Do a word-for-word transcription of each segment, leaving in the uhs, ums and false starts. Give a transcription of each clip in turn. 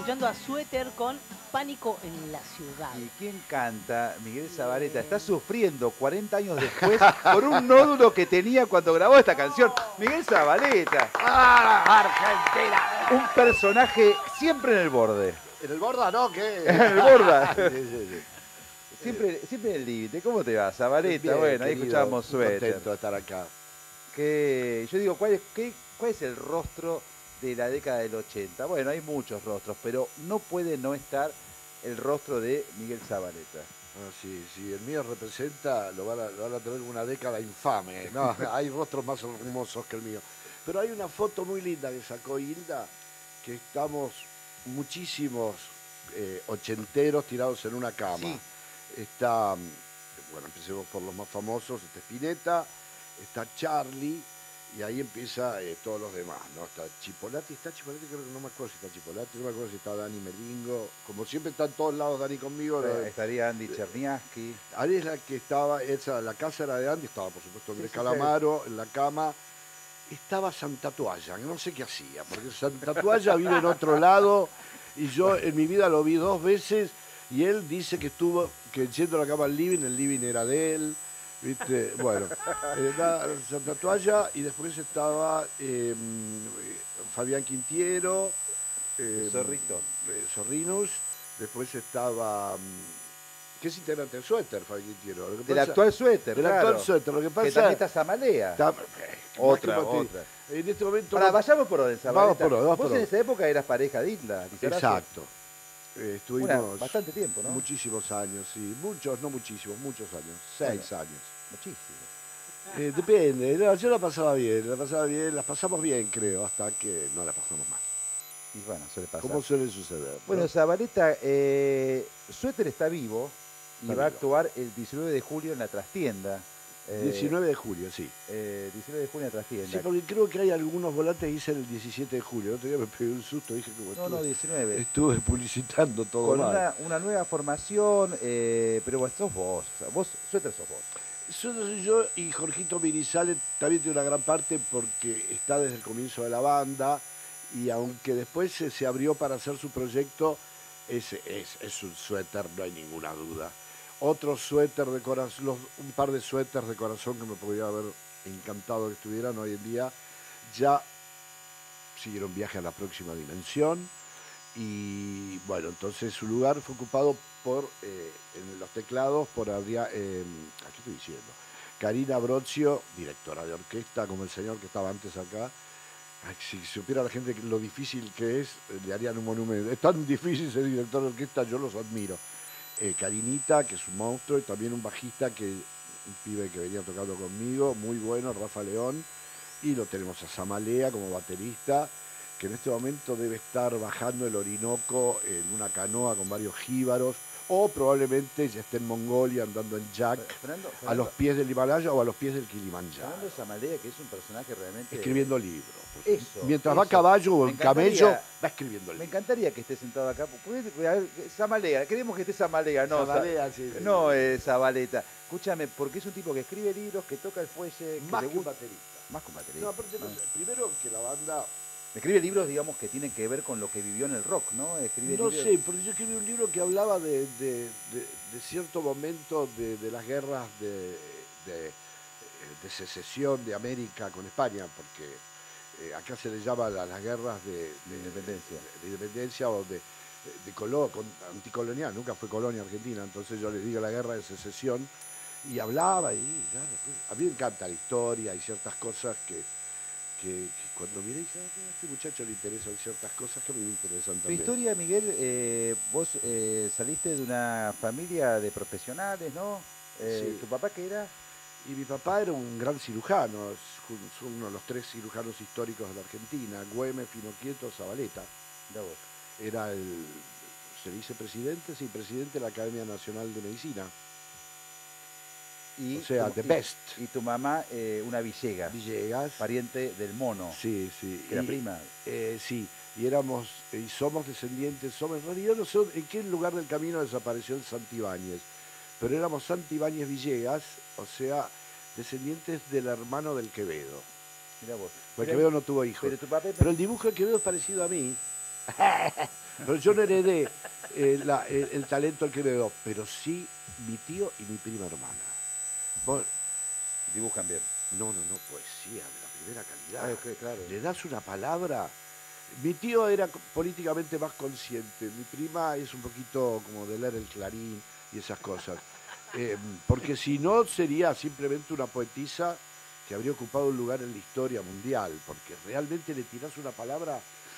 escuchando a Suéter con Pánico en la Ciudad. ¿Y quién canta? Miguel Zavaleta. Está sufriendo cuarenta años después por un nódulo que tenía cuando grabó esta canción. Miguel Zavaleta. ¡Ah, Argentina! Un personaje siempre en el borde. ¿En el borda no? ¿Qué? En el borda. Sí, sí, sí. Siempre, siempre en el límite. ¿Cómo te va, Zavaleta? Bien, Bueno, ahí querido, escuchamos muy Suéter. contento de estar acá. Que yo digo, ¿cuál es, qué, ¿cuál es el rostro de la década del ochenta? Bueno, hay muchos rostros, pero no puede no estar el rostro de Miguel Zavaleta. Ah, sí, sí, el mío representa, lo van a, lo van a tener una década infame. No, hay rostros más hermosos que el mío. Pero hay una foto muy linda que sacó Hilda, que estamos muchísimos eh, ochenteros tirados en una cama. Sí. Está, bueno, empecemos por los más famosos, está Spinetta, está Charlie, y ahí empieza eh, todos los demás, ¿no? Está Chipolati, está Chipolati, creo que no me acuerdo si está Chipolati, no me acuerdo si está Dani Melingo, como siempre está en todos lados Dani conmigo. Eh, lo- estaría Andy Cherniaski. Ahí es la que estaba, esa, la casa era de Andy, estaba por supuesto Andrés Sí, sí, Calamaro en la cama. Estaba Santa Toalla, que no sé qué hacía, porque Santa Toalla vive en otro lado y yo en mi vida lo vi dos veces y él dice que estuvo, que yendo a la cama al living, el living era de él, ¿viste? Bueno, era Santa Toalla y después estaba eh, Fabián Quintiero, eh, Zorrito. eh, Zorrinus, después estaba... ¿Qué es integrante del Suéter, Fabián Quintiero? Lo que Del pasa- actual Suéter, del claro. actual Suéter, lo que pasa Que también está Zamalea. Está- eh, Otra, más que Martín. otra. En este momento... Ahora, no- vayamos por orden, Zavaleta. Vamos por orden, vamos Vos por en orden. esa época eras pareja de Isla. Lizarazu. Exacto. Eh, estuvimos Una- bastante tiempo, ¿no? muchísimos años, sí. Muchos, no muchísimos, muchos años. Seis Bueno. años. Muchísimo. Eh, depende. No, yo la pasaba bien, la pasaba bien, las pasamos bien, creo, hasta que no la pasamos mal. Y bueno, suele pasar. ¿Cómo suele suceder? Bueno, ¿no? Zavaleta, eh, Suéter está vivo y Está va a vivo. actuar el diecinueve de julio en la trastienda. Eh, diecinueve de julio, sí. eh, diecinueve de julio en la trastienda. Sí, porque creo que hay algunos volantes que dicen el diecisiete de julio. El otro día me pegué un susto, dije que No, no, diecinueve. estuve publicitando todo Con mal. una, una nueva formación, eh, pero bueno, sos vos. O sea, vos, Suéter sos vos. Eso soy yo y Jorgito Mirizales también tiene una gran parte porque está desde el comienzo de la banda y aunque después se, se abrió para hacer su proyecto, es, es, es un suéter, no hay ninguna duda. Otro suéter de corazón, los- un par de suéteres de corazón que me podría haber encantado que estuvieran hoy en día, ya siguieron viaje a la próxima dimensión y bueno, entonces su lugar fue ocupado por, eh, en los teclados, por Adrián, eh, ¿qué estoy diciendo? Karina Broccio, directora de orquesta, como el señor que estaba antes acá. Ay, si supiera la gente lo difícil que es, eh, le harían un monumento. Es tan difícil ser director de orquesta, yo los admiro. Eh, Karinita, que es un monstruo, y también un bajista, que un pibe que venía tocando conmigo, muy bueno, Rafa León. Y lo tenemos a Zamalea como baterista, que en este momento debe estar bajando el Orinoco en una canoa con varios jíbaros, o probablemente ya esté en Mongolia andando en jack Fernando, a Fernando, los pies del Himalaya o a los pies del Kilimanjaro, Fernando Zamalea, que es un personaje realmente... escribiendo libros. Eso, Mientras va a eso. caballo o Me en camello, encantaría- va escribiendo Me libros. encantaría que esté sentado acá. porque- a ver, Zamalea, queremos que esté Zamalea, no, Zamalea, Za- sí, sí. no eh, Zabaleta. Escúchame, porque es un tipo que escribe libros, que toca el fuelle, que Más le que un gusta- baterista. Más que un baterista. No, aparte, no Ah. sé, primero que la banda... Escribe libros, digamos, que tienen que ver con lo que vivió en el rock, ¿no? Escribe No libros- sé, porque yo escribí un libro que hablaba de, de- de- de cierto momento de, de las guerras de, de- de secesión de América con España, porque eh, acá se le llama a las guerras de, de- Independencia. de independencia o de, de colo- con- anticolonial, nunca fue colonia argentina, entonces yo le digo la guerra de secesión y hablaba y claro, a mí me encanta la historia y ciertas cosas que, que, que cuando miré dije, "Ah, a este muchacho le interesan ciertas cosas que a mí me interesan Tu también". historia, Miguel, eh, vos eh, saliste de una familia de profesionales, ¿no? Eh, Sí. ¿Tu papá qué era? Y mi papá era un gran cirujano, es un- son uno de los tres cirujanos históricos de la Argentina, Güemes, Pinoquieto, Zabaleta. Mirá vos. Era el, se dice presidente, sí, presidente de la Academia Nacional de Medicina. Y O sea, tu- the y- best. Y tu mamá, eh, una Villegas, Villegas. pariente del mono, Sí, sí. que era y- prima. eh, sí, y éramos, y somos descendientes, somos, en realidad no sé en qué lugar del camino desapareció el Santibáñez, pero éramos Santibáñez Villegas, o sea, descendientes del hermano del Quevedo. Mirá vos. Porque Pero- Quevedo no tuvo hijos. Pero tu papá... Pero el dibujo de Quevedo es parecido a mí, Pero yo no heredé eh, la- el, el talento al que me dio, pero sí mi tío y mi prima hermana. Bueno, Dibujan bien. no, no, no, poesía de la primera calidad. Ah, ok, claro. Le das una palabra. Mi tío era co- políticamente más consciente. Mi prima es un poquito como de leer el Clarín y esas cosas. Eh, porque si no sería simplemente una poetisa que habría ocupado un lugar en la historia mundial. Porque realmente le tirás una palabra.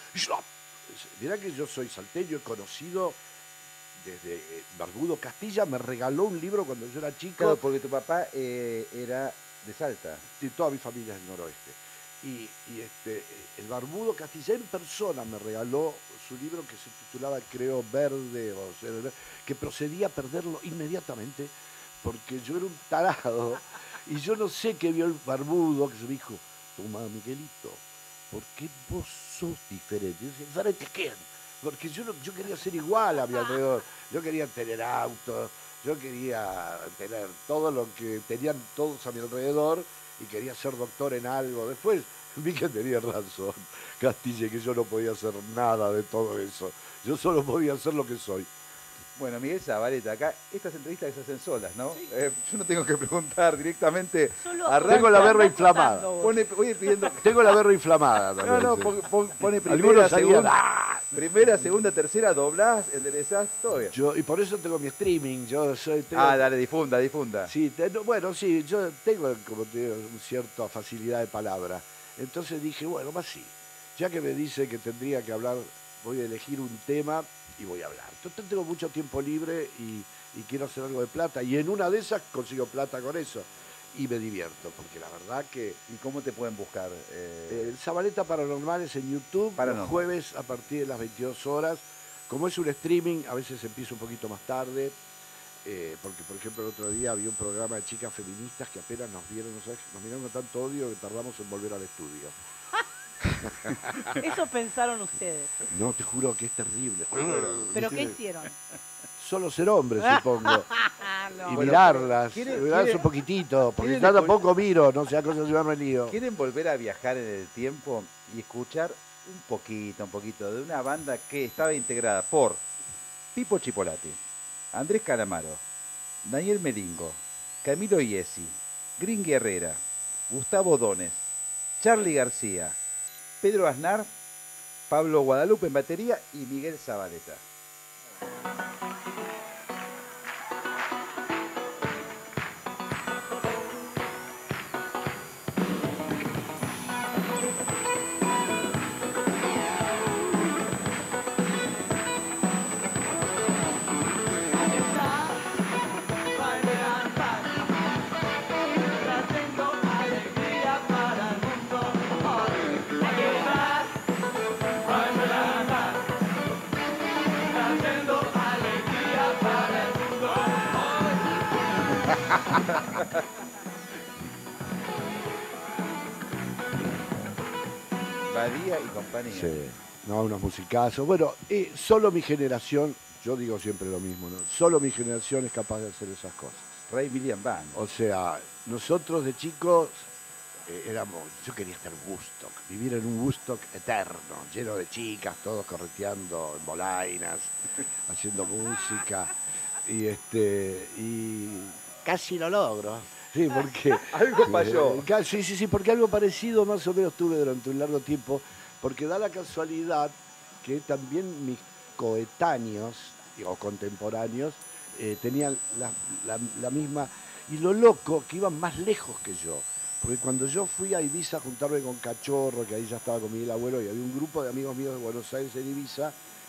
Mirá que yo soy salteño, he conocido desde eh, Barbudo Castilla, me regaló un libro cuando yo era chico. Claro, porque tu papá eh, era de Salta. Sí, toda mi familia es del noroeste. Y, y este, el Barbudo Castilla en persona me regaló su libro que se titulaba, creo, Verde, o sea, que procedía a perderlo inmediatamente porque yo era un tarado y yo no sé qué vio el Barbudo, que se me dijo, toma, Miguelito, ¿por qué vos sos diferente? Y yo decía, ¿diferente quién? Porque yo, no- yo quería ser igual a mi alrededor, yo quería tener autos, yo quería tener todo lo que tenían todos a mi alrededor y quería ser doctor en algo. Después vi que tenía razón, Castilla, que yo no podía hacer nada de todo eso. Yo solo podía hacer lo que soy. Bueno, Miguel Zabaleta, acá estas entrevistas se hacen solas, ¿no? Eh, yo no tengo que preguntar directamente. Solo Arranca, Tengo la berra andás inflamada. contando vos. Pone, oye, pidiendo. Tengo la berra inflamada No, también. no, sí. pon- pon- pone primera, Algunos salían, segunda, ¡ah! primera, segunda, tercera, doblás, enderezás, todo bien. Yo, y por eso tengo mi streaming. Yo soy. Tengo, Ah, dale, difunda, difunda. Sí, te- no, bueno, sí, yo tengo, como te digo, una cierta facilidad de palabra. Entonces dije, bueno, más sí. Ya que me dice que tendría que hablar, voy a elegir un tema y voy a hablar. Entonces tengo mucho tiempo libre y, y quiero hacer algo de plata. Y en una de esas consigo plata con eso. Y me divierto, porque la verdad que ¿Y cómo te pueden buscar? Eh, eh, Zabaleta Paranormales en YouTube, Paranormal. los jueves a partir de las veintidós horas. Como es un streaming, a veces empiezo un poquito más tarde. Eh, porque, por ejemplo, el otro día había un programa de chicas feministas que apenas nos vieron, no sabes, nos miraron con tanto odio que tardamos en volver al estudio. Eso pensaron ustedes. No, te juro que es terrible. ¿Pero qué ¿Viste? hicieron? Solo ser hombre, supongo. Ah, no. Y Bueno, mirarlas, ¿quiere- mirarlas quiere- un poquitito, porque quiere ya le- tampoco miro, no sea cosa de llevarme lío. ¿Quieren volver a viajar en el tiempo y escuchar un poquito, un poquito de una banda que estaba integrada por Pipo Chipolati, Andrés Calamaro, Daniel Melingo, Camilo Iesi, Green Guerrera, Gustavo Dones, Charly García, Pedro Aznar, Pablo Guadalupe en batería y Miguel Zabaleta? Badía y compañía. Sí, no, unos musicazos. Bueno, eh, solo mi generación, yo digo siempre lo mismo, ¿no? Solo mi generación es capaz de hacer esas cosas. Ray William Band. O sea, nosotros de chicos eh, éramos, yo quería estar en Woodstock, vivir en un Woodstock eterno, lleno de chicas, todos correteando en bolainas, haciendo música, y este, y casi lo logro. Sí, porque Algo falló. eh, ca- sí, sí, sí, porque algo parecido más o menos tuve durante un largo tiempo, porque da la casualidad que también mis coetáneos o contemporáneos eh, tenían la, la- la misma, y lo loco, que iban más lejos que yo. Porque cuando yo fui a Ibiza a juntarme con Cachorro, que ahí ya estaba con Miguel Abuelo, y había un grupo de amigos míos de Buenos Aires en Ibiza,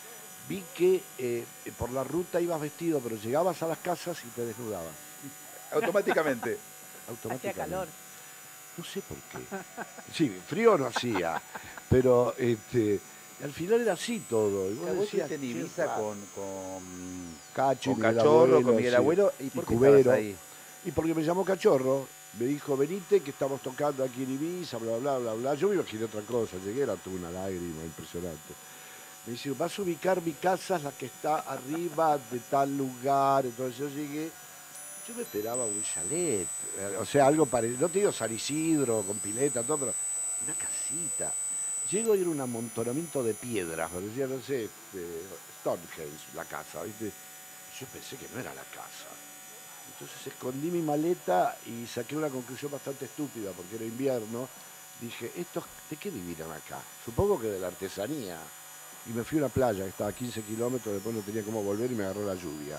vi que eh, por la ruta ibas vestido, pero llegabas a las casas y te desnudabas. Automáticamente. Hacía Automáticamente. calor. No sé por qué. Sí, frío no hacía, pero este, al final era así todo. Y vos Vos decías, estuviste en "Qué Ibiza raro". con, con, Cacho, y con Miguel Cachorro, Abuelo, con Miguel sí. Abuelo. ¿Y Y por qué Cubero. estabas ahí? Y porque me llamó Cachorro, me dijo, venite que estamos tocando aquí en Ibiza, bla, bla, bla, bla. Yo me imaginé otra cosa, llegué, era toda una lágrima impresionante. Me dice, vas a ubicar mi casa, es la que está arriba de tal lugar. Entonces yo llegué, yo me esperaba un chalet, eh, o sea, algo parecido, no te digo San Isidro, con pileta, todo, pero una casita. Llego y era un amontonamiento de piedras, parecía, no sé, este, Stonehenge, la casa, ¿viste? Yo pensé que no era la casa. Entonces escondí mi maleta y saqué una conclusión bastante estúpida, porque era invierno. Dije, ¿estos de qué vivirán acá? Supongo que de la artesanía. Y me fui a una playa que estaba a quince kilómetros, después no tenía cómo volver y me agarró la lluvia.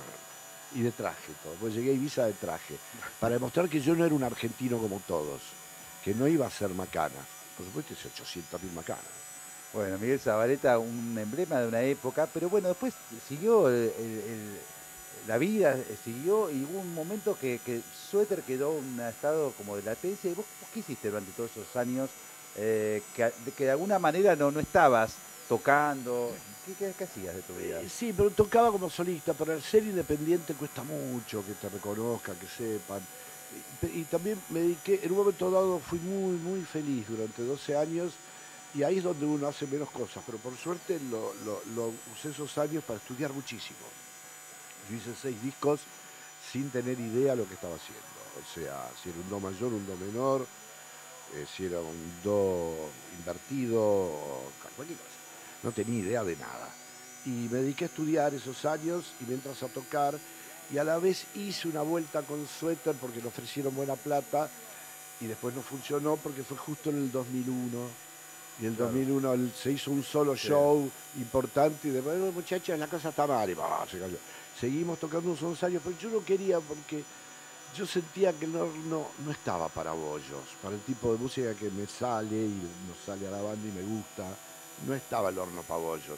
Y de traje todo. Pues llegué a Ibiza de traje, para demostrar que yo no era un argentino como todos, que no iba a ser macanas. Por supuesto hice ochocientas mil macanas. Bueno, Miguel Zabaleta, un emblema de una época, pero bueno, después siguió el- el- el- la vida, eh, siguió y hubo un momento que, que Suéter quedó en un estado como de latencia. ¿Y vos, vos qué hiciste durante todos esos años eh, que, a- de que de alguna manera no, no estabas tocando? ¿Qué, qué- qué hacías de tu vida? Eh, Sí, pero tocaba como solista, pero al ser independiente cuesta mucho que te reconozcan, que sepan. Y, pe- y también me dediqué, en un momento dado fui muy, muy feliz durante doce años y ahí es donde uno hace menos cosas, pero por suerte lo, lo- lo usé esos años para estudiar muchísimo. Yo hice seis discos sin tener idea lo que estaba haciendo. O sea, si era un do mayor, un do menor, eh, si era un do invertido, o cualquier cosa. No tenía idea de nada. Y me dediqué a estudiar esos años y mientras a tocar, y a la vez hice una vuelta con Suéter porque me ofrecieron buena plata y después no funcionó porque fue justo en el dos mil uno. Y en el Claro. dos mil uno el- se hizo un solo Sí. show importante y después, "Eh, muchachos, la cosa está mal", y bah, se cayó. Seguimos tocando unos once años, pero yo no quería porque yo sentía que no, no, no estaba para bollos, para el tipo de música que me sale y nos sale a la banda y me gusta, no estaba el horno para bollos.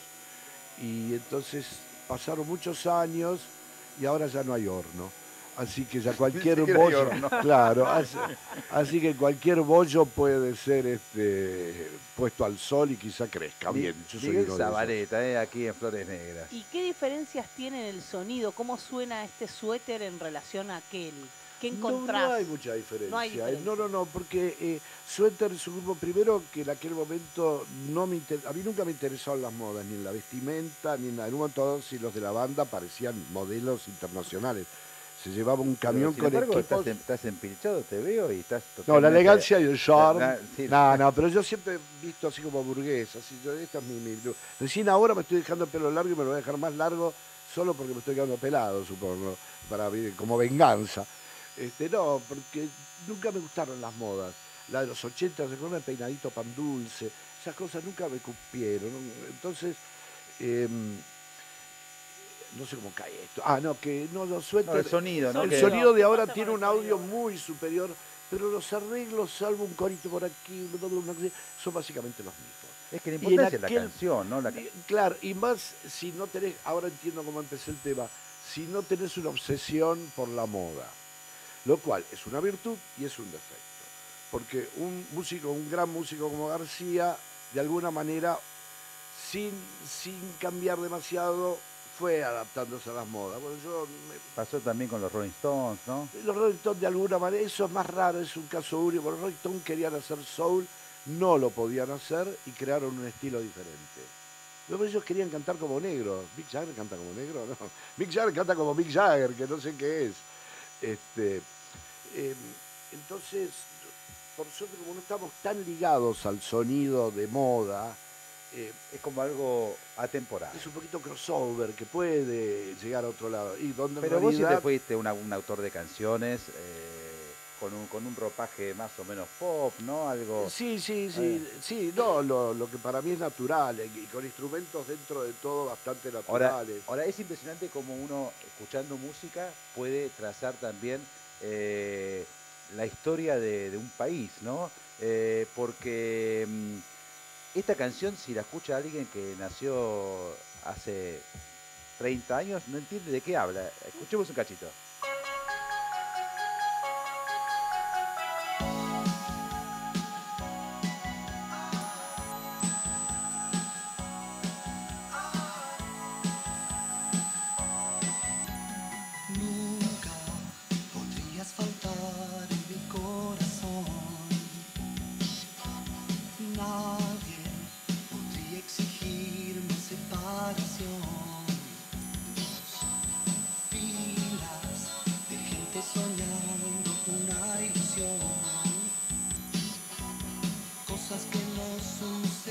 Y entonces pasaron muchos años y ahora ya no hay horno. Así que ya cualquier siquiera hay bollo, horno. claro, así, así que cualquier bollo puede ser este, puesto al sol y quizá crezca Mi- bien. Yo soy Miguel uno de esos. Zabaleta, eh, aquí en Flores Negras. ¿Y qué diferencias tiene en el sonido? ¿Cómo suena este suéter en relación a aquel? ¿Qué No, encontrás? no hay mucha diferencia. No hay eh, diferencia. No, no, no, porque eh, Suéter es un grupo primero que en aquel momento no me inter- a mí nunca me interesaron las modas, ni en la vestimenta, ni en, la- en un momento dado, si los de la banda parecían modelos internacionales. Se llevaba un Pero, camión sin con embargo, equipos. estás, en- estás empilchado, te veo y estás No, la totalmente... elegancia y el charm. Na- na- sí. No, no, pero yo siempre he visto así como burgués. Así, yo, esta es mi, mi- Recién ahora me estoy dejando el pelo largo y me lo voy a dejar más largo solo porque me estoy quedando pelado, supongo, para, como venganza. Este, no, porque nunca me gustaron las modas. La de los ochenta, recuerdo el peinadito pan dulce. Esas cosas nunca me cupieron. ¿No? Entonces, em, no sé cómo cae esto. Ah, no, que no, los No, suéter. el sonido, ¿no? El Que- sonido de ahora Pasa tiene con un el audio sonido. muy superior, pero los arreglos, salvo un corito por aquí, una cosa, son básicamente los mismos. Es que la Y en importancia es la aquel- canción, ¿no? La ca- Y, claro, y más si no tenés, ahora entiendo cómo empecé el tema, si no tenés una obsesión por la moda, lo cual es una virtud y es un defecto. Porque un músico, un gran músico como García, de alguna manera, sin, sin cambiar demasiado, fue adaptándose a las modas. Bueno, yo me- Pasó también con los Rolling Stones, ¿no? los Rolling Stones de alguna manera, eso es más raro, es un caso único. Los Rolling Stones querían hacer soul, no lo podían hacer y crearon un estilo diferente. Luego ellos querían cantar como negro. Mick Jagger canta como negro, no. Mick Jagger canta como Mick Jagger, que no sé qué es. Este, eh, entonces, por suerte, como no estamos tan ligados al sonido de moda, eh, Es como algo atemporal. es un poquito crossover que puede llegar a otro lado. Y donde en Pero vos sí realidad, te fuiste una- un autor de canciones eh, con, un, con un ropaje más o menos pop, ¿no? Algo... Sí, sí, sí, sí, no, lo, lo que para mí es natural, eh, y con instrumentos dentro de todo bastante Ahora, naturales. ahora es impresionante cómo uno, escuchando música, puede trazar también eh, la historia de, de un país, ¿no? Eh, porque mm, esta canción, si la escucha alguien que nació hace treinta años, no entiende de qué habla. Escuchemos un cachito. Nunca podrías faltar en mi corazón. Nadie podría exigirme separación. Dos filas de gente soñando una ilusión. Cosas que no suceden.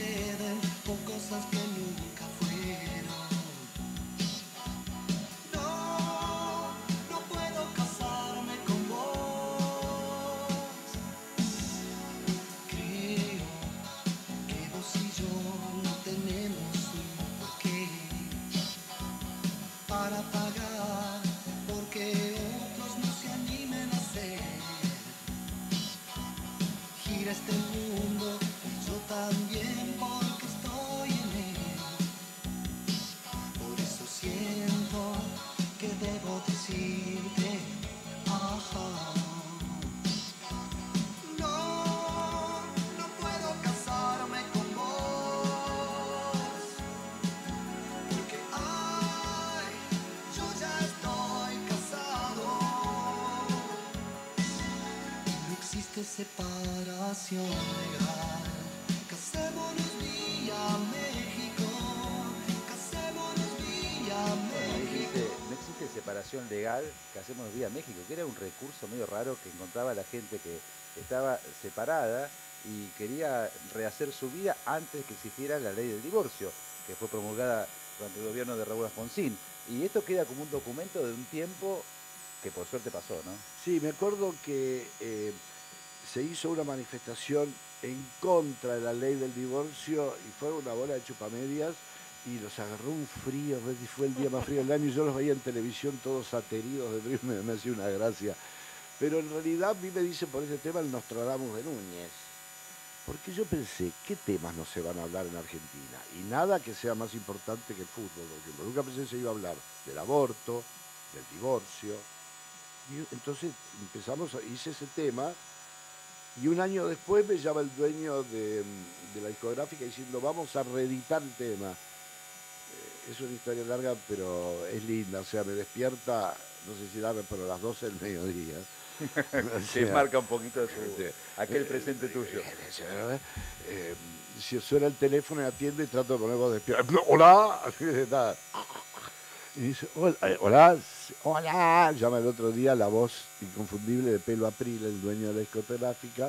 separación legal. Casémonos vía México, casémonos vía Bueno, ahí México. dice, no existe separación legal, que hacemos vía México, que era un recurso medio raro que encontraba la gente que estaba separada y quería rehacer su vida antes de que existiera la ley del divorcio, que fue promulgada durante el gobierno de Raúl Alfonsín. Y esto queda como un documento de un tiempo que por suerte pasó, ¿no? Sí, me acuerdo que eh, se hizo una manifestación en contra de la ley del divorcio y fue una bola de chupamedias y los agarró un frío, fue el día más frío del año y yo los veía en televisión todos ateridos de frío, me, me hacía una gracia. Pero en realidad a mí me dicen por ese tema el Nostradamus de Núñez. Porque yo pensé, ¿qué temas no se van a hablar en Argentina? Y nada que sea más importante que el fútbol, por ejemplo. Nunca pensé que se iba a hablar del aborto, del divorcio. Y entonces empezamos, hice ese tema y un año después me llama el dueño de, de la discográfica diciendo vamos a reeditar el tema. Eh, es una historia larga pero es linda, o sea, me despierta, no sé si darme, pero a las doce del mediodía. O Que sea, marca un poquito tu, sí. aquel presente tuyo. Eh, eh, si suena el teléfono y atiende y trato de poner voz despierta. ¡Hola! Nada. Y dice, hola, eh, hola, hola, llama el otro día la voz inconfundible de Pelo April, el dueño de la discográfica.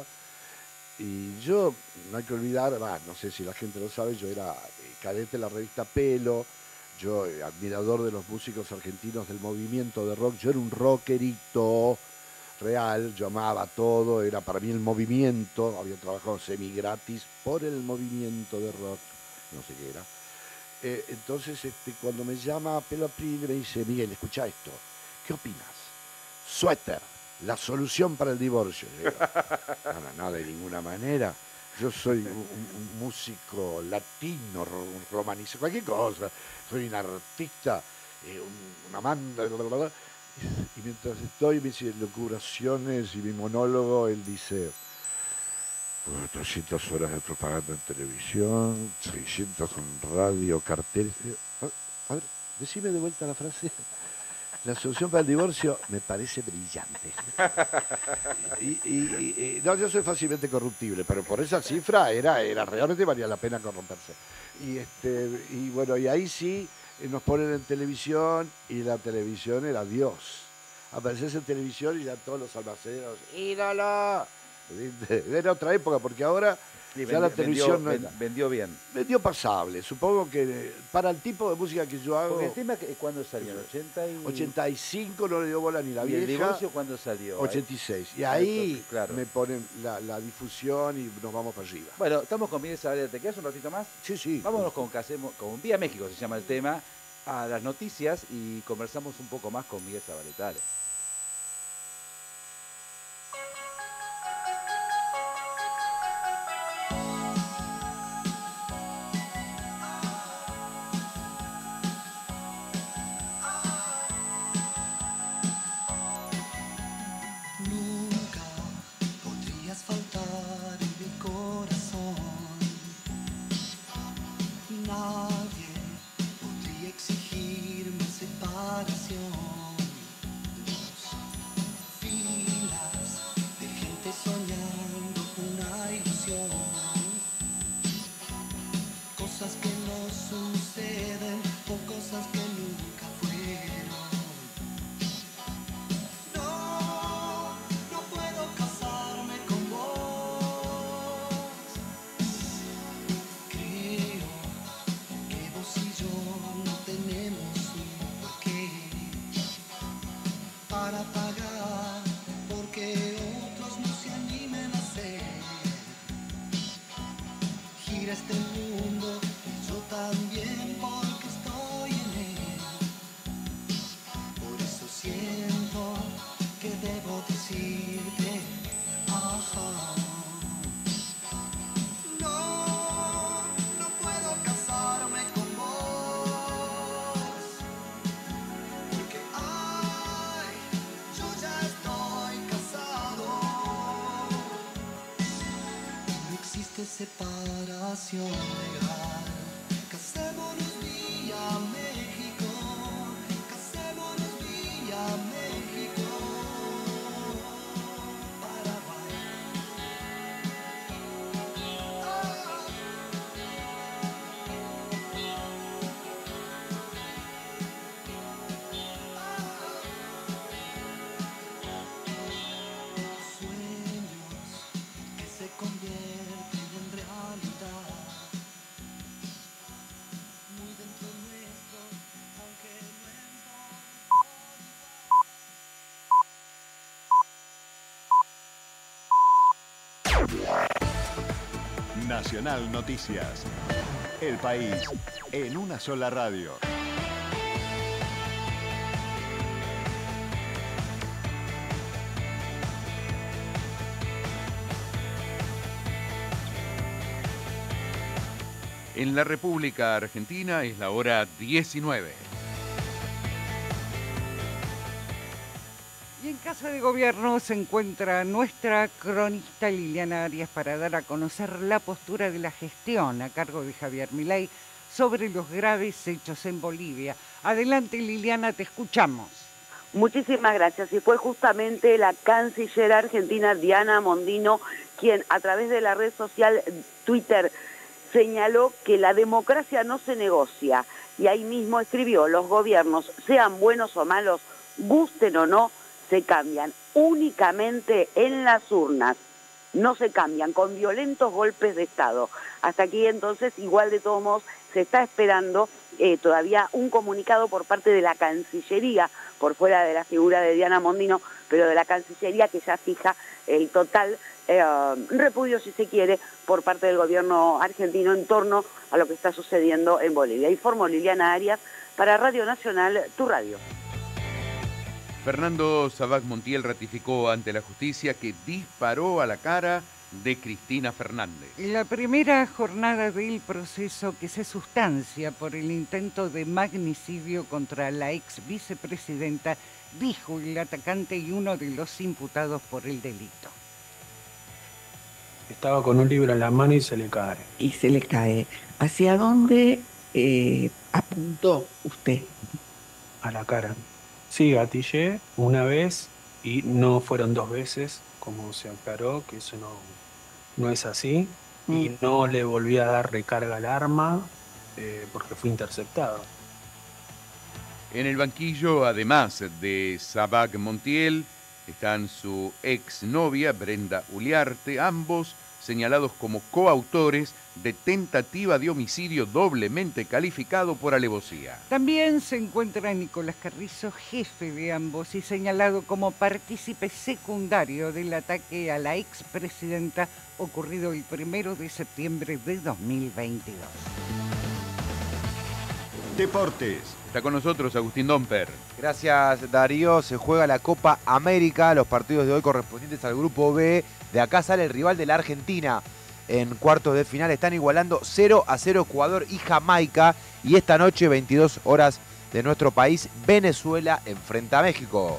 Y yo, no hay que olvidar, bah, no sé si la gente lo sabe, yo era eh, cadete de la revista Pelo, yo eh, admirador de los músicos argentinos del movimiento de rock, yo era un rockerito real, yo amaba todo, era para mí el movimiento, había trabajado semi gratis por el movimiento de rock, no sé qué era. Eh, entonces, este, cuando me llama Pelo April, me dice, Miguel, escucha esto, ¿qué opinas? Suéter, la solución para el divorcio. Yo digo, no, no, no, de ninguna manera. Yo soy un, un músico latino, romanizado, cualquier cosa. Soy un artista, eh, un, un amante, bla, bla, bla. Y mientras estoy, me dice locuraciones y mi monólogo, él dice... cuatrocientas horas de propaganda en televisión, seiscientas en radio, carteles. A ver, decime de vuelta la frase. La solución para el divorcio me parece brillante. Y, y, y, no, yo soy fácilmente corruptible, pero por esa cifra era, era realmente valía la pena corromperse. Y, este, y bueno, y ahí sí nos ponen en televisión y la televisión era Dios. Apareces en televisión y ya todos los almaceros, ¡ídolo! Era otra época, porque ahora Y ya la vendi- televisión vendió, no ven- vendió bien. vendió pasable. Supongo que para el tipo de música que yo hago, Porque el tema, que ¿cuándo salió? ¿En ochenta y... ochenta y cinco no le dio bola ni la ¿Y el vieja, divorcio cuándo salió? ochenta y seis. Y Ah, ahí entonces, claro. me ponen la, la difusión y nos vamos para arriba. Bueno, estamos con Miguel Zabaleta. ¿Te quedas un ratito más? Sí, sí. Vámonos con, que hacemos, con Vía México, se llama el tema, a las noticias y conversamos un poco más con Miguel Zabaleta. Dale. Nunca podrías faltar en mi corazón. Nadie podría exigirme separación. Dos filas de gente soñando una ilusión. Cosas que no suceden o cosas que nunca fueron. No, no puedo casarme con vos. Creo que vos y yo no tenemos un porqué para pagar porque otros no se animen a hacer. Gira este mundo y yo también porque estoy en él. Por eso siento que debo decirte, ajá. No, no puedo casarme con vos. Porque, ay, yo ya estoy casado. No existe separación legal. Casémonos vía México. Casémonos vía México. Paraguay. Nacional Noticias. El país en una sola radio. En la República Argentina es la hora diecinueve. Y en Casa de Gobierno se encuentra nuestra cronista Liliana Arias para dar a conocer la postura de la gestión a cargo de Javier Milei sobre los graves hechos en Bolivia. Adelante, Liliana, te escuchamos. Muchísimas gracias. Y fue justamente la canciller argentina Diana Mondino quien a través de la red social Twitter señaló que la democracia no se negocia. Y ahí mismo escribió: los gobiernos, sean buenos o malos, gusten o no, se cambian únicamente en las urnas, no se cambian con violentos golpes de Estado. Hasta aquí entonces, igual de todos modos, se está esperando eh, todavía un comunicado por parte de la Cancillería, por fuera de la figura de Diana Mondino, pero de la Cancillería, que ya fija el total eh, repudio, si se quiere, por parte del gobierno argentino en torno a lo que está sucediendo en Bolivia. Informó Liliana Arias para Radio Nacional, tu radio. Fernando Sabac Montiel ratificó ante la justicia que disparó a la cara de Cristina Fernández. La primera jornada del proceso que se sustancia por el intento de magnicidio contra la ex vicepresidenta, dijo el atacante y uno de los imputados por el delito. Estaba con un libro en la mano y se le cae. Y se le cae. ¿Hacia dónde eh, apuntó usted? A la cara. Sí, gatillé una vez y no fueron dos veces, como se aclaró, que eso no, no es así. Mm. Y no le volví a dar recarga al arma eh, porque fue interceptado. En el banquillo, además de Sabac Montiel, están su exnovia Brenda Uliarte, ambos señalados como coautores de tentativa de homicidio doblemente calificado por alevosía. También se encuentra Nicolás Carrizo, jefe de ambos, y señalado como partícipe secundario del ataque a la expresidenta ocurrido el primero de septiembre de dos mil veintidós. Deportes. Está con nosotros Agustín Domper. Gracias, Darío. Se juega la Copa América, los partidos de hoy correspondientes al Grupo B. De acá sale el rival de la Argentina. En cuartos de final están igualando cero a cero Ecuador y Jamaica. Y esta noche, veintidós horas de nuestro país, Venezuela enfrenta a México.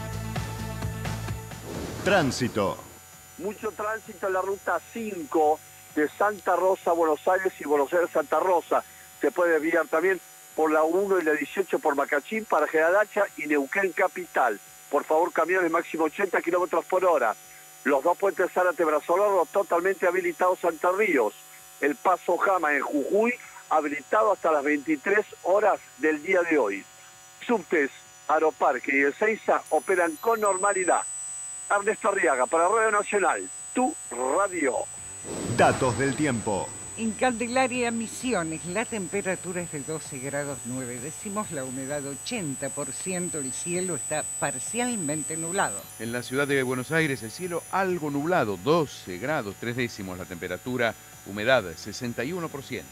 Tránsito. Mucho tránsito en la ruta cinco de Santa Rosa a Buenos Aires y Buenos Aires Santa Rosa. Se puede desviar también por la uno y la dieciocho por Macachín para General Hacha y Neuquén Capital. Por favor, camiones máximo ochenta kilómetros por hora. Los dos puentes Zárate Brazolaro totalmente habilitados ante Ríos. El Paso Jama en Jujuy habilitado hasta las veintitrés horas del día de hoy. Subtes, Aeroparque y Ezeiza operan con normalidad. Ernesto Arriaga para Radio Nacional, tu radio. Datos del tiempo. En Candelaria, Misiones, la temperatura es de doce grados nueve décimos, la humedad ochenta por ciento, el cielo está parcialmente nublado. En la ciudad de Buenos Aires, el cielo algo nublado, doce grados tres décimos, la temperatura, humedad sesenta y uno por ciento.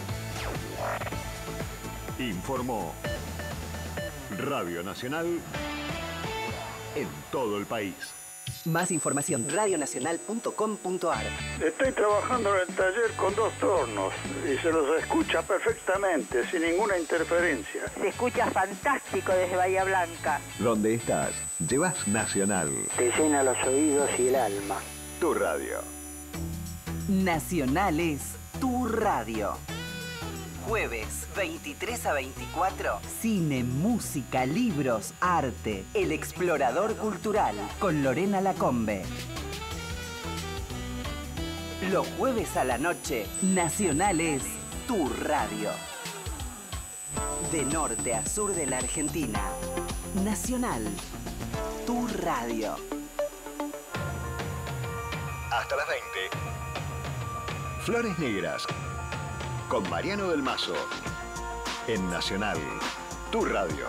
Informó Radio Nacional en todo el país. Más información, radio nacional punto com punto a r. Estoy trabajando en el taller con dos tornos y se los escucha perfectamente, sin ninguna interferencia. Se escucha fantástico desde Bahía Blanca. ¿Dónde estás? Llevas Nacional. Te llena los oídos y el alma. Tu radio. Nacional es tu radio. Jueves, veintitrés a veinticuatro. Cine, música, libros, arte. El Explorador Cultural con Lorena Lacombe. Los jueves a la noche, Nacional es tu radio. De norte a sur de la Argentina. Nacional, tu radio. Hasta las veinte. Flores Negras. Con Mariano del Mazo. En Nacional, tu radio.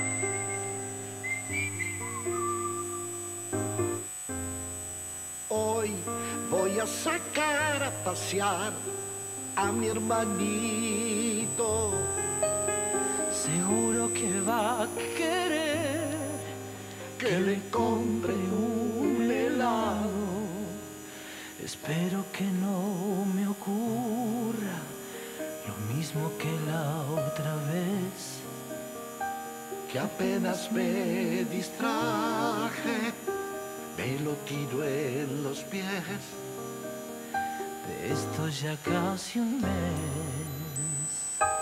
Hoy hoy voy a sacar a pasear a mi hermanito. Seguro que va a querer que le compre un helado. Espero que no me ocurra lo mismo que la otra vez, que apenas me distraje, me lo tiro en los pies. De esto ya casi un mes.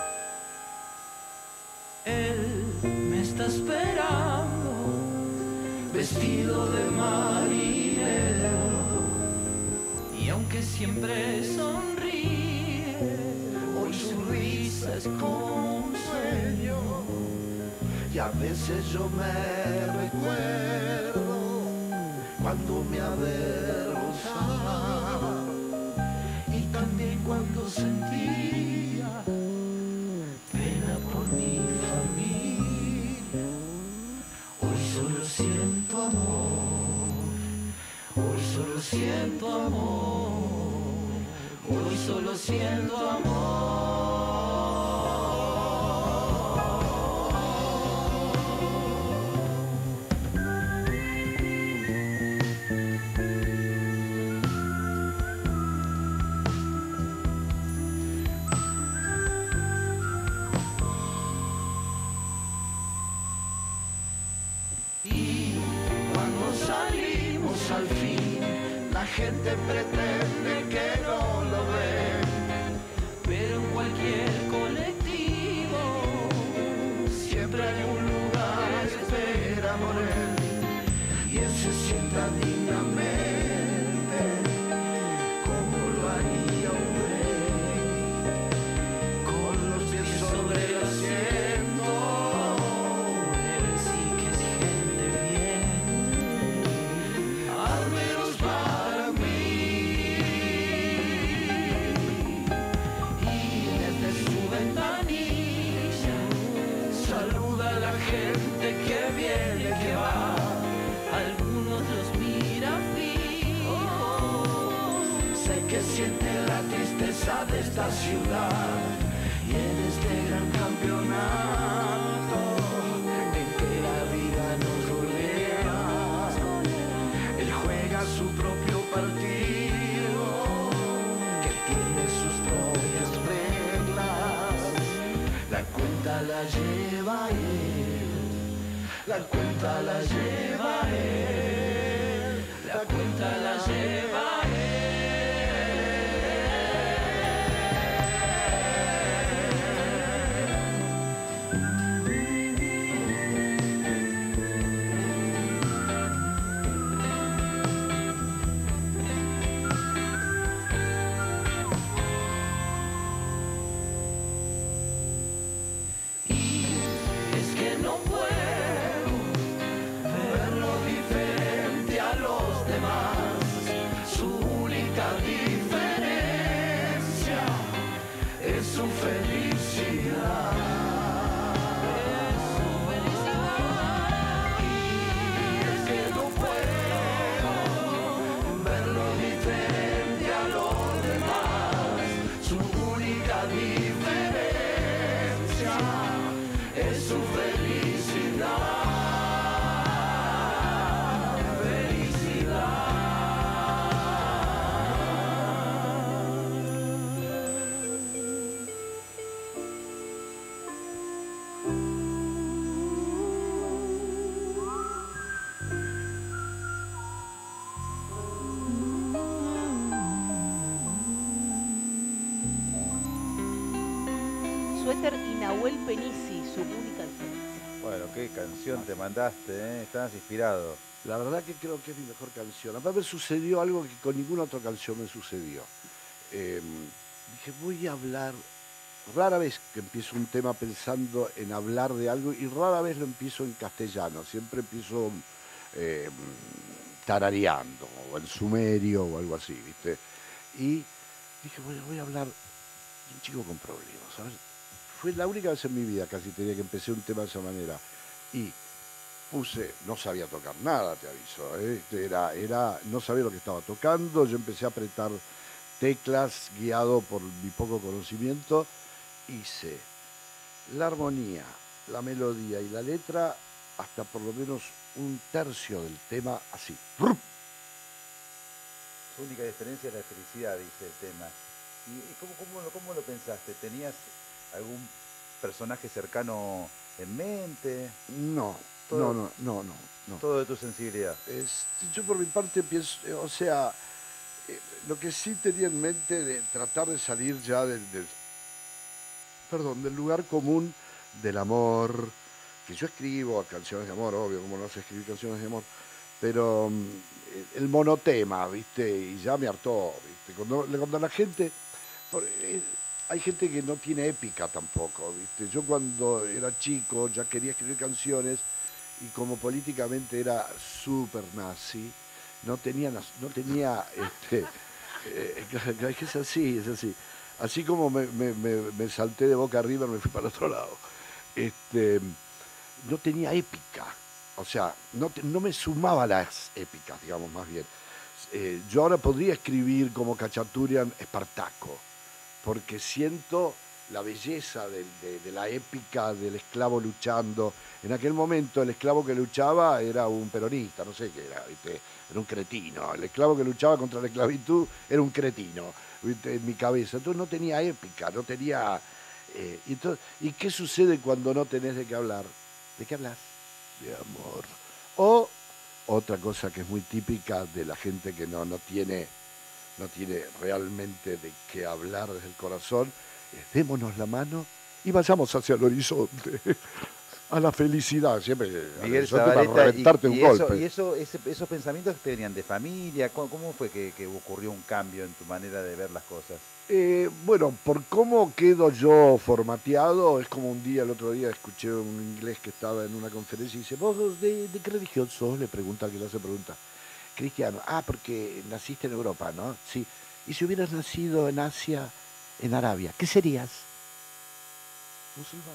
Él me está esperando, vestido de marinero, y aunque siempre sonríe, hoy su risa es como un sueño. Y a veces yo me recuerdo cuando me avergonzaba, y también cuando sentía pena por mi familia. Hoy solo siento amor, hoy solo siento amor, hoy solo siento amor. Al fin, la gente pretende que no lo ve, pero en cualquier colectivo siempre hay un lugar que espera por él, y él se sienta dignamente como lo haría un rey, con los pies sobre el asiento. Él sí que es gente bien, al menos para mí. y desde su ventanilla Saluda a la gente que viene, que va. algunos los mira fijos. Sé que siente la tristeza de esta ciudad y en este gran campeonato en que la vida nos rodea. Él juega su propio partido, que tiene sus propias reglas. La cuenta la lleva él, la cuenta la lleva él, la cuenta la lleva él. Es que no puedo Verlo diferente a los demás, su única diferencia es su felicidad. Y es que no puedo verlo diferente a los demás, su única diferencia es su felicidad. Suéter y Nahuel Penisi, su única diferencia. Bueno, qué canción te mandaste, ¿eh? Estabas inspirado. La verdad que creo que es mi mejor canción. Aparte me sucedió algo que con ninguna otra canción me sucedió. Eh, dije, voy a hablar, rara vez que empiezo un tema pensando en hablar de algo y rara vez lo empiezo en castellano, siempre empiezo eh, tarareando o en sumerio o algo así, ¿viste? Y dije, bueno, voy a hablar de un chico con problemas, ¿sabes? Fue la única vez en mi vida casi tenía que empecé un tema de esa manera. Y puse, no sabía tocar nada, te aviso, ¿eh? era, era, no sabía lo que estaba tocando, yo empecé a apretar teclas guiado por mi poco conocimiento, hice la armonía, la melodía y la letra hasta por lo menos un tercio del tema así. Su única diferencia es la felicidad, dice el tema. ¿Y cómo, cómo, lo- cómo lo pensaste? ¿Tenías algún personaje cercano en mente? No, Todo- no, no, no, no, no. Todo de tu sensibilidad. Es- yo por mi parte pienso, eh, o sea, eh, lo que sí tenía en mente de tratar de salir ya del, del- perdón, del lugar común del amor, que yo escribo canciones de amor, obvio, como no sé escribir canciones de amor, pero mm, el monotema, ¿viste? Y ya me hartó, ¿viste? Cuando, cuando la gente, por- eh, hay gente que no tiene épica tampoco, ¿viste? Yo cuando era chico ya quería escribir canciones y como políticamente era súper nazi, no tenía, nas- no tenía, este, eh, es así, es así. Así como me, me- me- me salté de Boca arriba, me fui para el otro lado. Este, no tenía épica, o sea, no, te- no me sumaba a las épicas, digamos, más bien. Eh, yo ahora podría escribir como Cachaturian Espartaco, porque siento la belleza del- de, de la épica del esclavo luchando. En aquel momento el esclavo que luchaba era un peronista, no sé qué era, ¿viste? Era un cretino. El esclavo que luchaba contra la esclavitud era un cretino, ¿viste? En mi cabeza. Entonces no tenía épica, no tenía... eh, y entonces, ¿y qué sucede cuando no tenés de qué hablar? ¿De qué hablas? De amor. O otra cosa que es muy típica de la gente que no, no tiene no tiene realmente de qué hablar desde el corazón, es démonos la mano y vayamos hacia el horizonte, a la felicidad, siempre al Miguel horizonte para Zabaleta, y, reventarte y un eso, golpe. y eso, ese- esos pensamientos te venían de familia. ¿Cómo, cómo fue que, que ocurrió un cambio en tu manera de ver las cosas? Eh, bueno, por cómo quedo yo formateado, es como un día, el otro día escuché un inglés que estaba en una conferencia y dice, ¿vos sos de, de qué religión sos? Le pregunta al que le hace pregunta. Cristiano. Ah, porque naciste en Europa, ¿no? Sí. ¿Y si hubieras nacido en Asia, en Arabia, qué serías? Musulmán.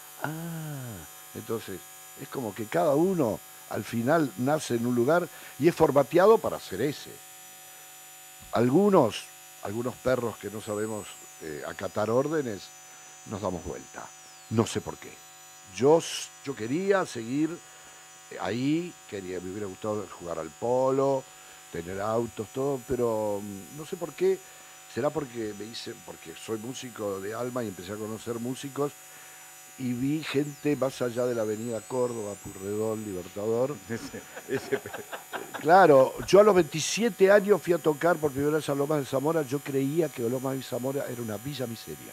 Ah, entonces, es como que cada uno al final nace en un lugar y es formateado para ser ese. Algunos, algunos perros que no sabemos eh, acatar órdenes, nos damos vuelta. No sé por qué. Yo, s- yo quería seguir eh, ahí, quería, me hubiera gustado jugar al polo, tener autos, todo, pero mm, no sé por qué. Será porque me hice, porque soy músico de alma y empecé a conocer músicos y vi gente más allá de la avenida Córdoba, Purredón, Libertador. Ese- ese- Claro, yo a los veintisiete años fui a tocar por primera vez a Lomas de Zamora. Yo creía que Lomas de Zamora era una villa miseria.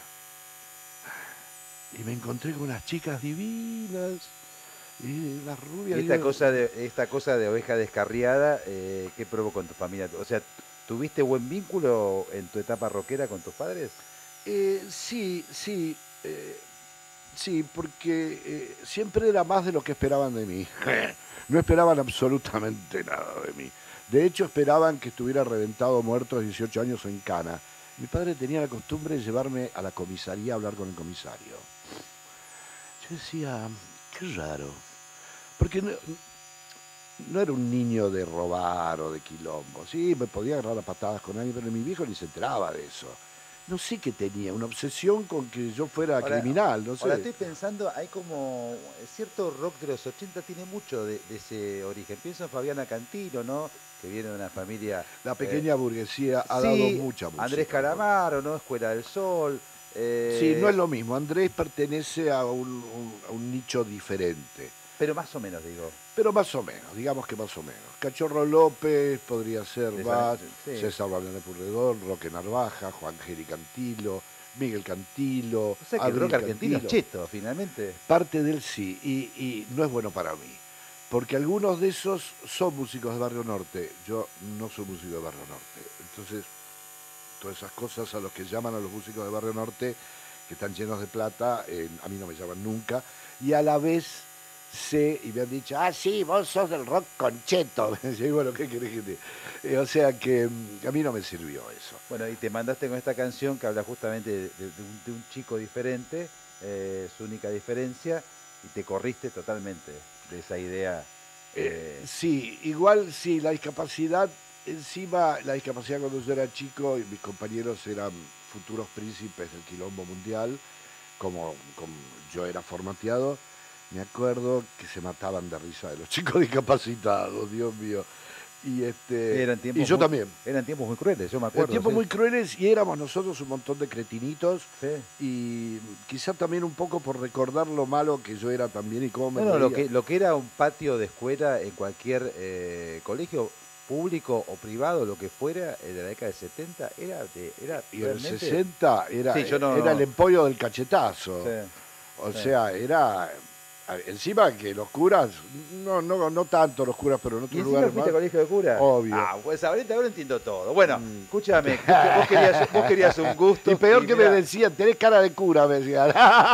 Y me encontré con unas chicas divinas y las rubias. Y esta digo, cosa de, esta cosa de oveja descarriada, eh, ¿qué provocó en tu familia? O sea, ¿tuviste buen vínculo en tu etapa rockera con tus padres? Eh, sí, sí, eh, sí, porque eh, siempre era más de lo que esperaban de mí. No esperaban absolutamente nada de mí. De hecho, esperaban que estuviera reventado, muerto a dieciocho años en Cana. Mi padre tenía la costumbre de llevarme a la comisaría a hablar con el comisario. Yo decía, qué raro, porque no, no era un niño de robar o de quilombo. Sí, me podía agarrar a patadas con alguien, pero mi viejo ni se enteraba de eso. No sé qué tenía, una obsesión con que yo fuera Ahora- criminal, no sé. Ahora estoy pensando, hay como cierto rock de los ochenta tiene mucho de, de ese origen. Pienso en Fabiana Cantilo, ¿no? Que viene de una familia... La pequeña burguesía ha sí, dado mucha música. Andrés Calamaro, ¿no? Escuela del Sol. eh, Sí, no es lo mismo. Andrés pertenece a un, un- a un nicho diferente. Pero más o menos, digo. Pero más o menos, digamos que más o menos. Cachorro López podría ser De más, San- sí. César Valderón Purredón, Roque Narvaja, Juan Geri Cantilo, Miguel Cantilo. O sea que el Abril rock argentino es Cantilo. cheto, finalmente. Parte de él sí, y, y no es bueno para mí. Porque algunos de esos son músicos de Barrio Norte. Yo no soy músico de Barrio Norte. Entonces, todas esas cosas a los que llaman a los músicos de Barrio Norte, que están llenos de plata, eh, a mí no me llaman nunca. Y a la vez sé, y me han dicho, ah, sí, vos sos del rock concheto. Y bueno, ¿qué querés que te...? Eh, o sea que mm, a mí no me sirvió eso. Bueno, y te mandaste con esta canción que habla justamente de, de- de un, de un chico diferente, eh, su única diferencia, y te corriste totalmente. de esa idea. Eh, sí, igual sí, la discapacidad, encima la discapacidad cuando yo era chico y mis compañeros eran futuros príncipes del quilombo mundial, como, como yo era formateado, me acuerdo que se mataban de risa de los chicos discapacitados, Dios mío. Y, este, eran tiempos y yo muy, también. Eran tiempos muy crueles, yo me acuerdo. Eran tiempos sí. muy crueles y éramos nosotros un montón de cretinitos. Sí. Y quizá también un poco por recordar lo malo que yo era también y cómo me Bueno, lo reía. que, lo que era un patio de escuela en cualquier eh, colegio público o privado, lo que fuera, de la década del setenta, era de, era Y en el realmente... sesenta era, Sí, yo no- era el empollo del cachetazo. Sí, O sí. sea, era... Encima que los curas, no, no, no tanto los curas, pero en ¿Y otros encima lugares fuiste más. al colegio de cura? Obvio. Ah, pues ahorita, ahora entiendo todo. Bueno, Mm. escúchame, escucha, vos, querías, vos querías un gusto. Y peor que mirá, me decían, tenés cara de cura, me decían.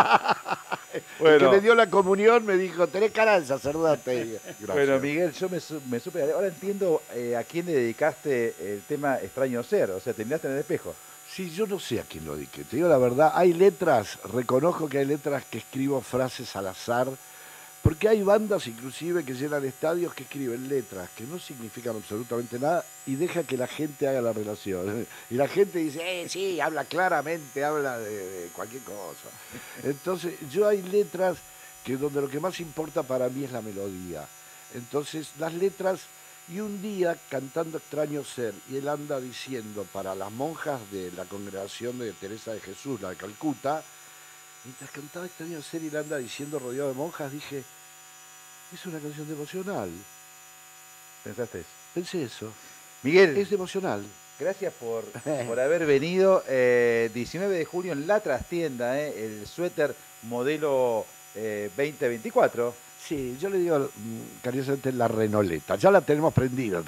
Bueno. El que me dio la comunión me dijo, tenés cara de sacerdote. Gracias. Bueno, Miguel, yo me, su- me supe. Ahora entiendo eh, a quién le dedicaste el tema Extraño Ser. O sea, te miraste en el espejo. Sí, yo no sé a quién lo dediqué. Te digo la verdad, hay letras, reconozco que hay letras que escribo frases al azar, porque hay bandas inclusive que llenan estadios que escriben letras que no significan absolutamente nada y deja que la gente haga la relación. Y la gente dice, eh, sí, habla claramente, habla de, de cualquier cosa. Entonces, yo hay letras que donde lo que más importa para mí es la melodía. Entonces, las letras, y un día cantando Extraño Ser, y él anda diciendo para las monjas de la congregación de Teresa de Jesús, la de Calcuta, mientras cantaba Extraño Ser y él anda diciendo rodeado de monjas, dije, es una canción devocional. ¿Pensaste eso? Pensé eso. Miguel, Es devocional. gracias por, por haber venido. Eh, diecinueve de junio en la trastienda, eh, el suéter modelo eh, veinte veinticuatro. Sí, yo le digo mm, cariñosamente la renoleta. Ya la tenemos prendida.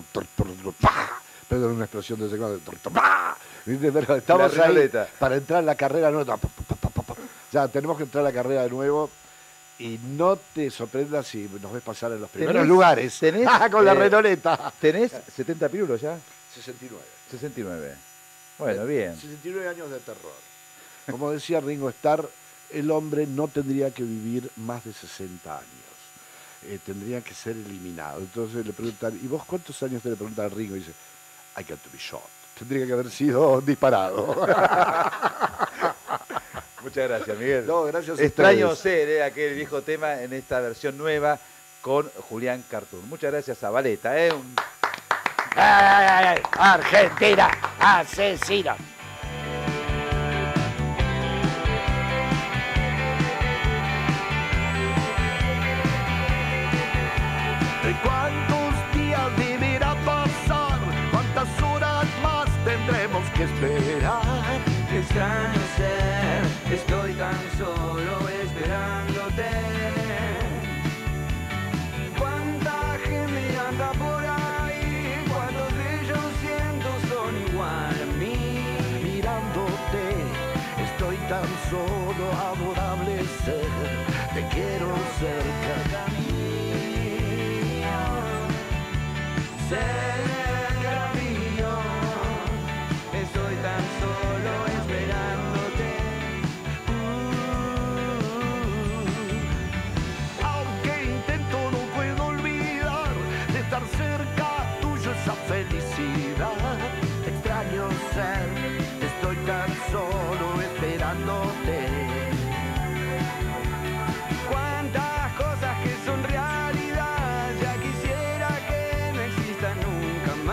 Perdón, una explosión de segundos. ¿Viste? Pero estamos La ahí renoleta. para entrar en la carrera nueva. Ya tenemos que entrar a la carrera de nuevo. Y no te sorprendas si nos ves pasar en los primeros ¿Tenés- lugares. tenés, Con la eh, renoleta. ¿Tenés setenta pirulos ya? sesenta y nueve. sesenta y nueve. Bueno, bien. sesenta y nueve años de terror. Como decía Ringo Starr, el hombre no tendría que vivir más de sesenta años. Eh, tendría que ser eliminado. Entonces le preguntan, ¿y vos cuántos años te le preguntan a Ringo? Y dice, I got to be shot. Tendría que haber sido disparado. Muchas gracias, Miguel. No, gracias a Extraño ustedes. Ser, eh, aquel viejo tema en esta versión nueva con Julián Cartoon. Muchas gracias a Valeta. Eh, un... ¡Ay, ay, ay! Argentina, asesina. ¿Cuántos días deberá pasar? ¿Cuántas horas más tendremos que esperar? Qué extraño ser, estoy tan solo esperándote. Cuánta gente anda por ahí, cuántos de ellos siento son igual a mí. Mirándote, estoy tan solo, adorable ser. Te quiero cerca de mí. Cerca mío, estoy tan solo esperándote. Aunque intento no puedo olvidar de estar cerca tuyo esa felicidad. Extraño ser, estoy tan solo esperándote.